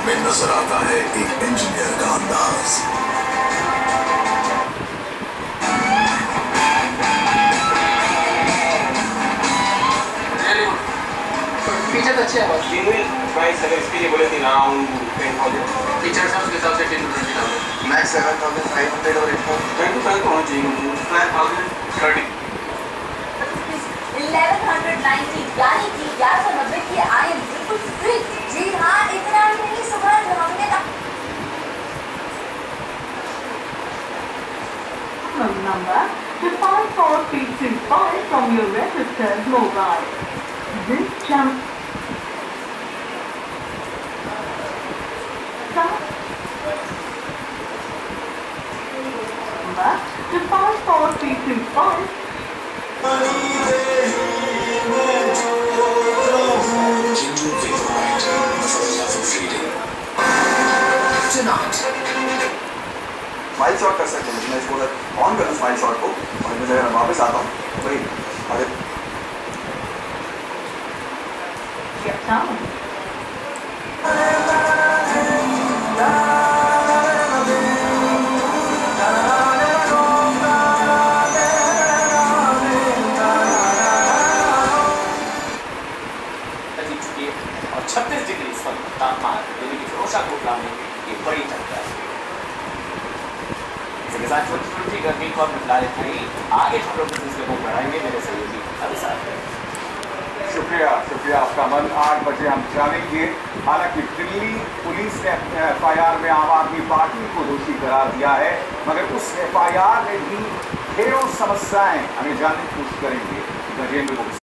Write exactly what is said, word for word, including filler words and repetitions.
में नजर आता है एक इंजीनियर का अंदाज। फीचर्स अच्छे हैं बस। जेन्युइन प्राइस अगर इसके लिए बोले थे अराउंड टेन थाउजेंड फीचर्स हैं उसके हिसाब से ten to twenty thousand max seven thousand five hundred और eight thousand ten to five तो होना चाहिए मुझे five thousand thirty eleven hundred ninety यानी कि ग्यारह सौ नब्बे की आई बिल्कुल फ्री। जी हाँ, इतना ही नहीं सुबह हमने number to five four three two five from your registered mobile. This jump number to five four three two five. Kindle Vaporite, for love of reading. Tonight. Smile shot कर सकते हैं। मैं इसको ऑन करूँ स्माइल शॉट को और मैं जब वापस आता हूँ वही अरे Get down. और छत्तीस डिग्री इस वक्त तापमान दिल्ली के फिरोजा कोटला में ये बड़ी टक्कर है। इसके साथ छोटी छोटी गर्मी को मिटाने के लिए आगे हम लोग इस सिलसिले को बढ़ाएंगे। मेरे सहयोगी अभिसार शुक्रिया शुक्रिया आपका। मन आठ बजे हम जानेंगे। हालांकि दिल्ली पुलिस ने एफ आई आर में आम आदमी पार्टी को दोषी करार दिया है, मगर उस एफ आई आर में भी ढेरों समस्याएं हमें जानने की कोशिश करेंगे। गजेंद्र